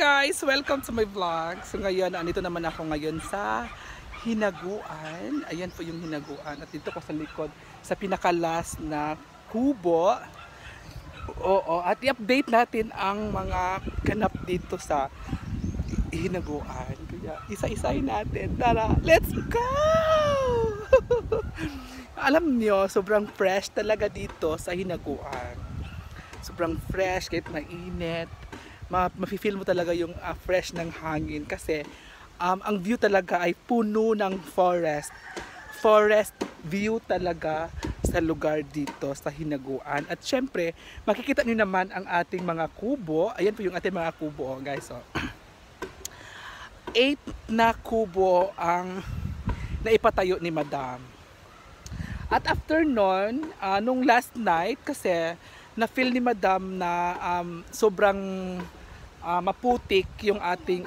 guys! Welcome to my vlog. So ngayon, andito naman ako ngayon sa Hinaguan. Ayan po yung Hinaguan. At dito ko sa likod, sa pinakalas na kubo. Oo, at i-update natin ang mga ganap dito sa Hinaguan. Kaya isa-isahin natin. Tara, let's go! Alam nyo, sobrang fresh talaga dito sa Hinaguan. Sobrang fresh, kahit mainit. Mafe-feel mo talaga yung fresh ng hangin kasi ang view talaga ay puno ng forest view talaga sa lugar dito sa Hinaguan. At syempre makikita niyo naman ang ating mga kubo. Ayan po yung ating mga kubo, guys. So 8 na kubo ang naipatayo ni Madam. At after nun, nung last night kasi na-feel ni Madam na sobrang maputik yung ating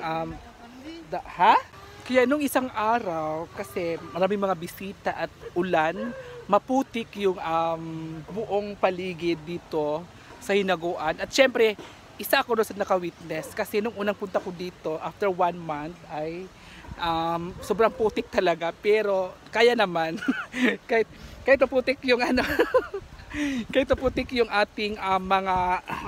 Kaya nung isang araw kasi maraming mga bisita at ulan, maputik yung buong paligid dito sa Hinaguan. At syempre, isa ako doon sa naka-witness kasi nung unang punta ko dito after 1 month ay sobrang putik talaga, pero kaya naman kahit maputik yung kahit maputik yung ating mga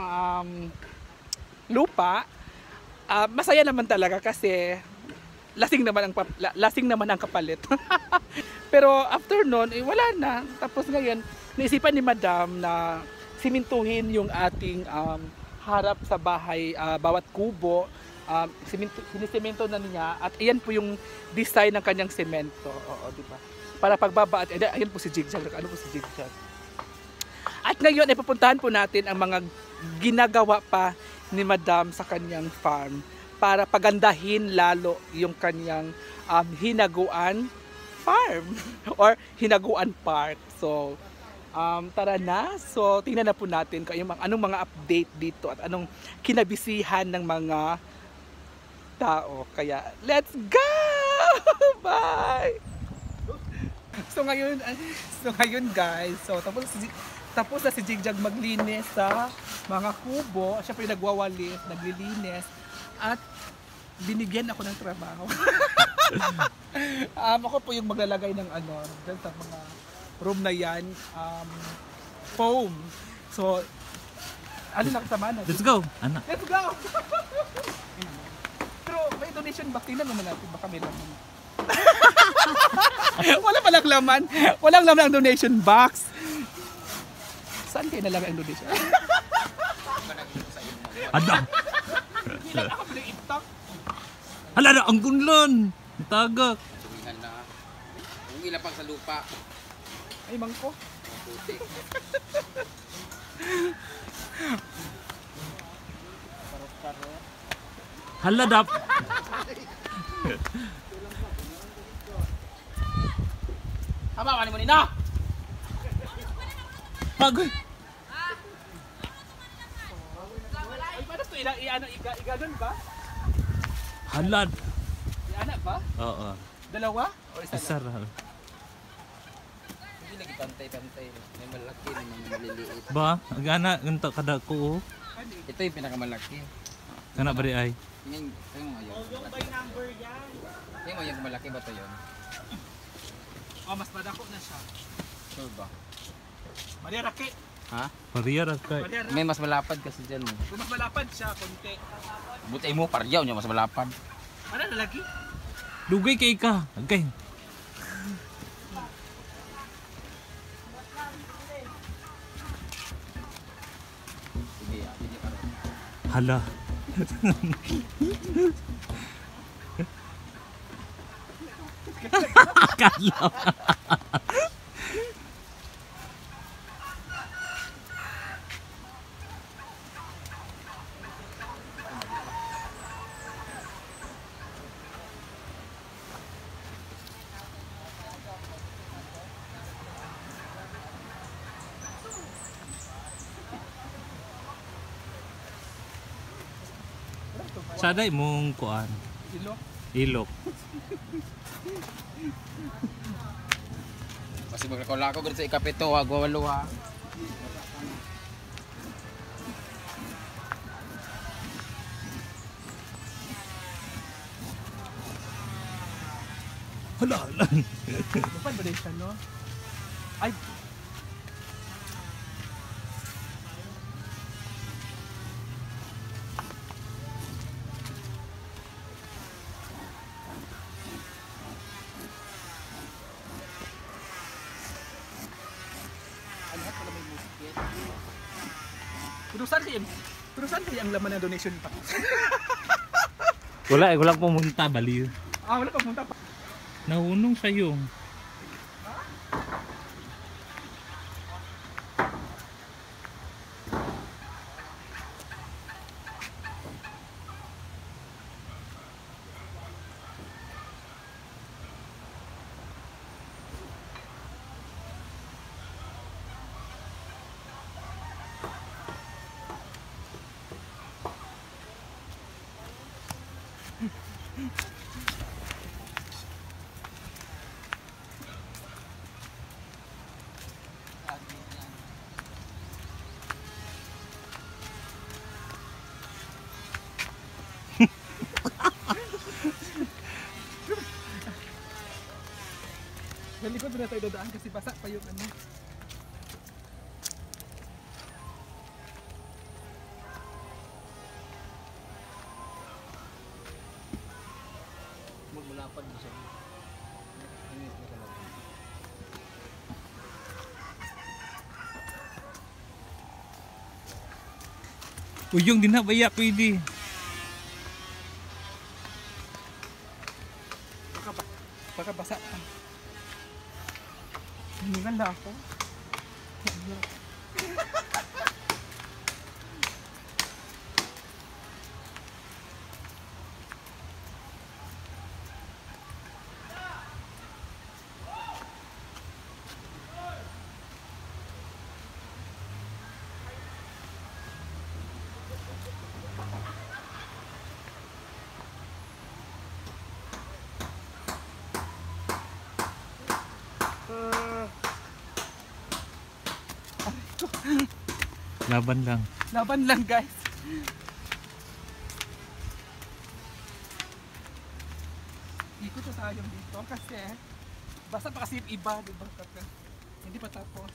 lupa, masaya naman talaga kasi lasing naman ang kapalit. Pero after nun, wala na. Tapos ngayon, naisipan ni Madam na simintuhin yung ating harap sa bahay, bawat kubo. Sinisemento na niya at ayan po yung design ng kanyang semento. Oo, di ba? Para pagbaba at ayan po si Jigjag. Ano po si Jigjag? At ngayon ay pupuntahan po natin ang mga ginagawa pa ni Madam sa kanyang farm para pagandahin lalo yung kanyang Hinaguan farm or Hinaguan Park. So, tara na. So, tingnan na po natin kung anong mga update dito at anong kinabisihan ng mga tao. Kaya, let's go! Bye! So ngayon guys, tapos na si Jigjag maglinis sa mga kubo. Siyempre nagwawalis, naglilinis at binigyan ako ng trabaho. Ako po yung maglalagay ng dyan sa mga room na yan, foam. So na kasama na. Let's go, anak. Let's go! Pero may donation box. Tingnan naman natin, baka may laman. Wala palang laman. Walang laman ang donation box. Saan kayo nalagay ang donation? Ada. Ilang ako bilang itak. Hala na, ang gunlan. Tagak. Sumihan na. Kung ilapag sa lupa. Ay, mangko. Putik. Hala dap. Haba ka ni mo nina! Pagoy. Ay, paano ito? Iganon ba? Halad. Anak ba? Oo. Dalawa? O isa lang? Isar. Hindi lagi pantay-pantay. May malaki, may maliliit. Ba? Agana ganto kada ko. Ito yung pinakamalaki. Kana bari ay. Tingnan mo yun. Yung by number yan. Tingnan mo yung malaki ba ito yun? Mas madako na siya. Sure ba? Maria Rake. Ha? Pariyar kay. Maria Rake. May mas malapad kasi dyan. Kung mas malapad siya, konti. Buti mo, paryaw niya mas malapad. Ano na lagi? Dugay kay ka. Okay. Sige, sige ka rin. Hala. Akala. Saday mong kuan. Ilok. Ilok. Kasi magkakula ko sa ikapito, walo ha. Hala, hala. Dapat ba din siya, no? Ay, pero saan kaya ang laman ng donation pa? Wala pumunta, baliw. Wala pa punta pa. Nahunong sa'yo. Sa likod na tayo dadaan kasi basa pa yung ano. Magmulapad mo siya. Uyong din na, baya pwede. Baka basa pa. Hiningal na ako. Laban lang. Laban lang, guys. Ikot na tayo dito kasi basta pa kasi yung iba, diba? Hindi pa tapos.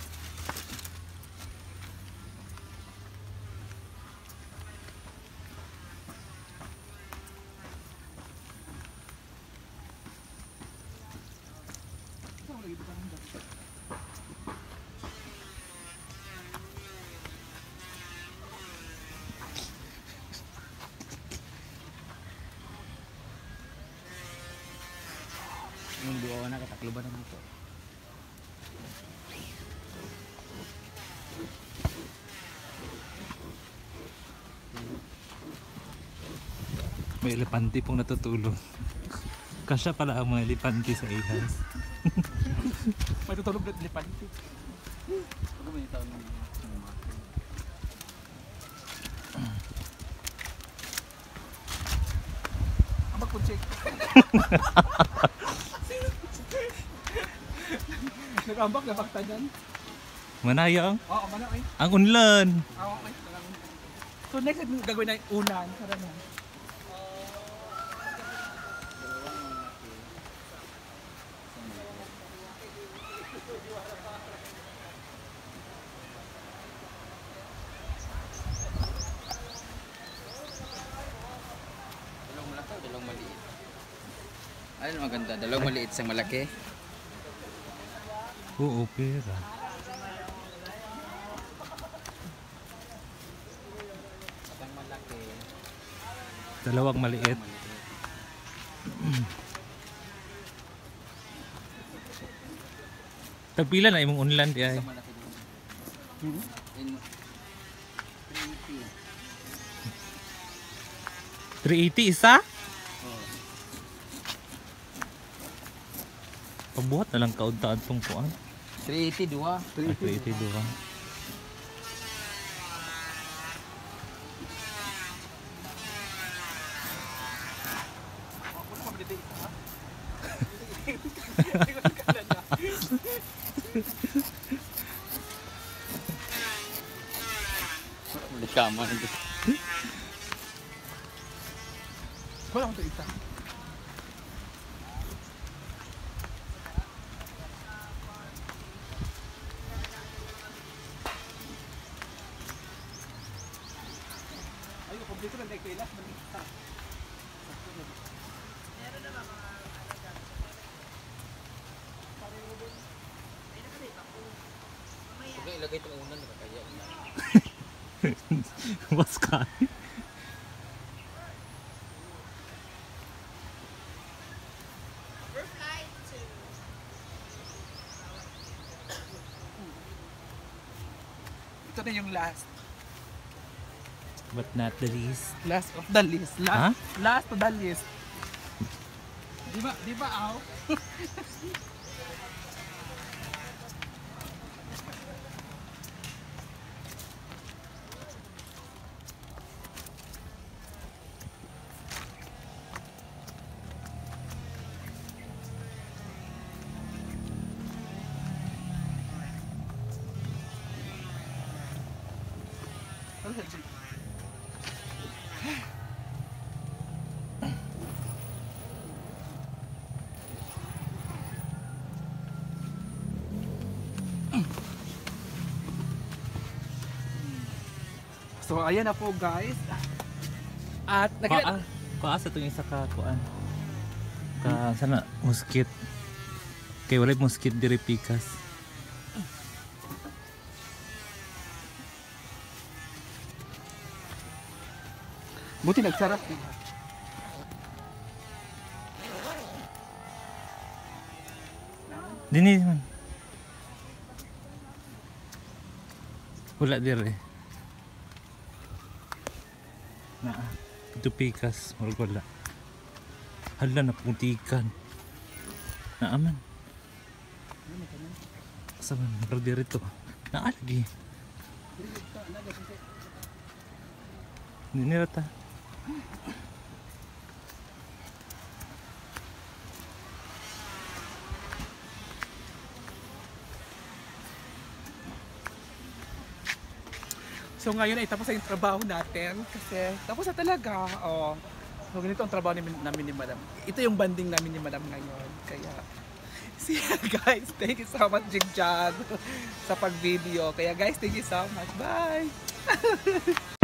Yung duwa na kataklo ba naman ito? May elepante pong natutulog. Kasya pala ang mga elepante sa ihas. May tutulog na elepante. Ano ba yung taon ng Ambak po check. Nag-ambak na bakta dyan. Manayang. Oo, mana ay. Ang unlan. Okay. So next gagawin na yung unan. Tara na. dalawang malaki o dalawang maliit? Ano maganda? Dalawang maliit isang malaki? Oo, pera. Isang malaki. Dalawang maliit. Tagpila na imong unlan di ay. Isang malaki din. In 380 isa? Oh. Pabuhat na lang kauntaan tong kuan. 380 dua. 380 duha. Ulit kaman. Wala ko ito isa. Was kain. Ito na yung last. But not the least. Last of the list. Ha? Last of the list. Di ba, aw? So ayan na po guys. At Kuan sa itong isa ka kuan. Sana muskit. Kay walay muskit diri pikas. buti nagsarap. Dini man. Wala diri. Ito pikas, wala. Hala na putikan. Naaman. Saman, pero dito. Naalagi. Hindi rata. So ngayon ay tapos na yung trabaho natin kasi tapos na talaga. Oh. So ganito ang trabaho namin ni Madam. Ito yung banding namin ni Madam ngayon. Kaya see you guys. Thank you so much Jigjag sa pag-video. Kaya guys, thank you so much. Bye!